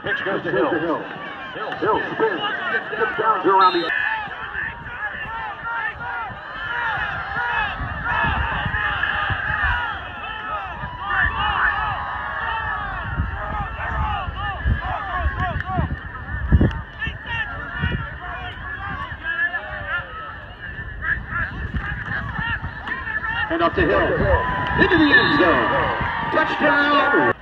Pitch goes to Hill. Hill spins. Gets down to around the... And up to Hill. Into the end zone. Touchdown,